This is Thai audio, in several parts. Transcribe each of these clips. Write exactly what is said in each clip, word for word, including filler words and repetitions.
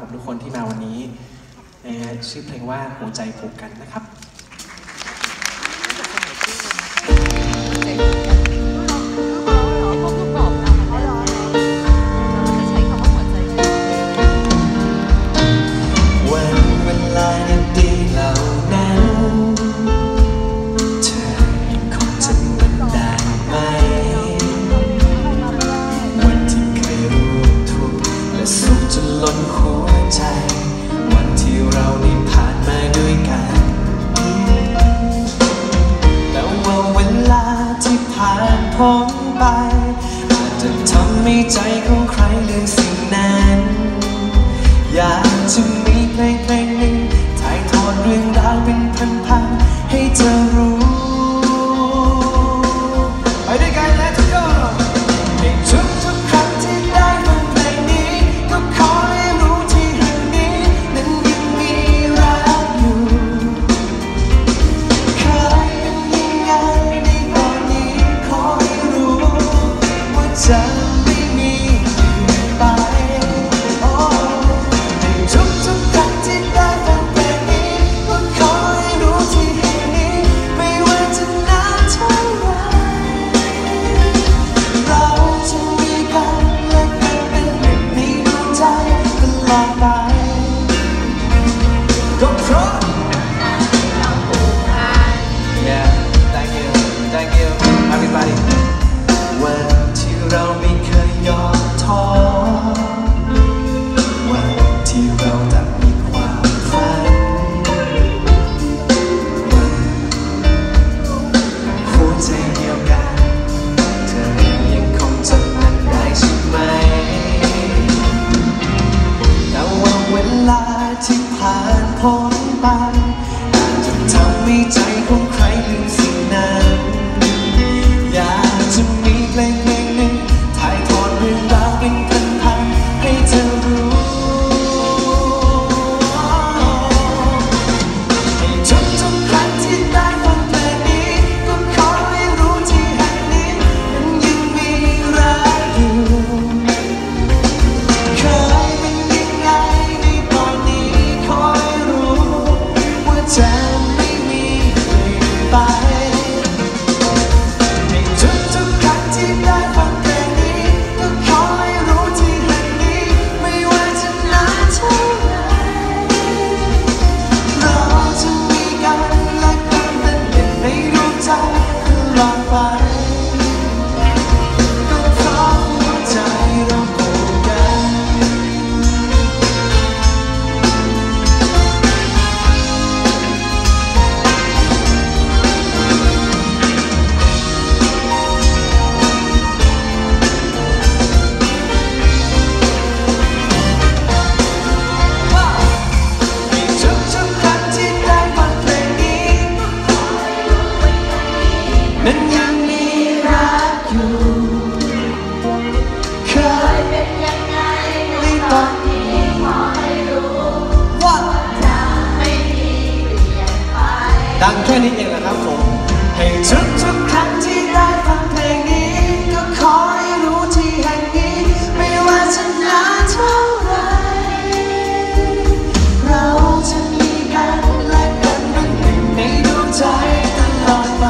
ทุกคนที่มาวันนี้นะฮะชื่อเพลงว่าหัวใจผูกกันนะครับล้นหัวใจวันที่เราได้ผ่านมาด้วยกันแต่ว่าเวลาที่ผ่านพ้นไปอาจจะทำให้ใจของใครลืมสิ่งนั้นอยากจะมีเพลงเพลงหนึ่งถ่ายทอดเรื่องราวเป็นพันๆให้เธอรู้ไปด้วยกันนะทุกคนให้ทุกทุกครั้งที่ได้ฟังเพลงนี้ก็ขอจะไม่มีไปโอ้ในทุกๆครั้งที่ได้ฟังเพลงนี้ก็ขอให้รู้ที่แห่งนี้ไม่ว่าจะนานเท่าไรเราจะมีกันและกันเป็นหนึ่งในดวงใจตลอดไปก็เพราะ Yeah thank you thank you everybody วันที่เราไม่เคยยอมท้อวันที่เราต่างมีความฝันวันหัวใจเดียวกันเธอยังคงจำมันได้ใช่ไหมแต่ว่าเวลาที่ผ่านพ้นไปอาจจะทำให้ใจของใครลืมสิ่งนั้นอยากจะมีเพลงเพลงหนึ่งถ่ายทอดเรื่องราวเป็นพันๆให้เธอรู้ให้ทุกๆครั้งที่ได้ฟังเพลงนี้ก็ขอให้รู้ที่แห่งนี้มันยังมีรักอยู่เคยเป็นยังไงในตอนนี้ขอให้รู้ว่าจะไม่มีเปลี่ยนไปทุกๆครั้งที่ได้ฟังเพลงนี้ก็ขอให้รู้ที่แห่งนี้ไม่ว่าจะนานเท่าไรเราจะมีกันและกันเป็นหนึ่งในดวงใจตลอดไปก็เพราะหัวใจเราผูกกันมันยังมีรักอยู่เคยเป็นยังไงในตอนนี้ขอให้รู้ว่าจะไม่มีเปลี่ยนไปดังแค่นี้เองแหละครับผมให้ทุกทุกครั้งที่ได้ฟังเพลงนี้ก็ขอให้รู้ที่แห่งนี้ไม่ว่าจะนานเท่าไรเราจะมีกันและกันเป็นหนึ่งในดวงใจตลอดไป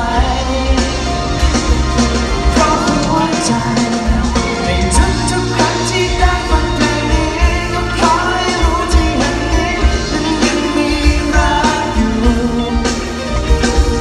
ในทุกๆครั้งที่ได้ฟังเพลงนี้ก็ขอให้รู้ที่แห่งนี้มันยังมีรักอยู่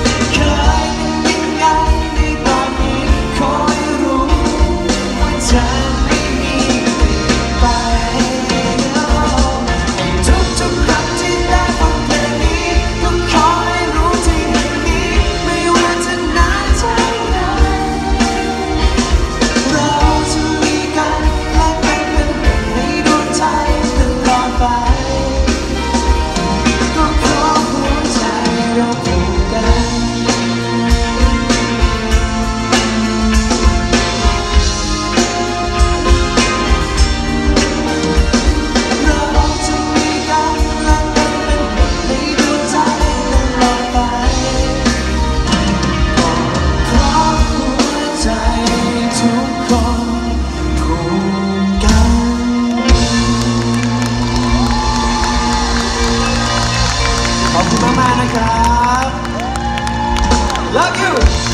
love you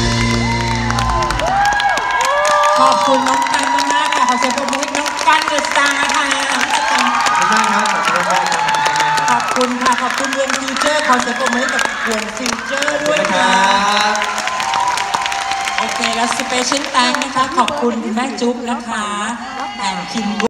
ขอบคุณน้องกันมากๆค่ะขอเสียงปรบมือให้น้องกันเดอะสตาร์ค่ะขอบคุณมากครับขอบคุณมากครับขอบคุณค่ะขอบคุณวงฟิวเจอร์ขอเสียงปรบมือให้กับวงฟิวเจอร์ด้วยคค่ะรับโอเคแล้วสเปเชียลแตงนะคะขอบคุณคุณแม่จุ๊บนะคะแอนคิม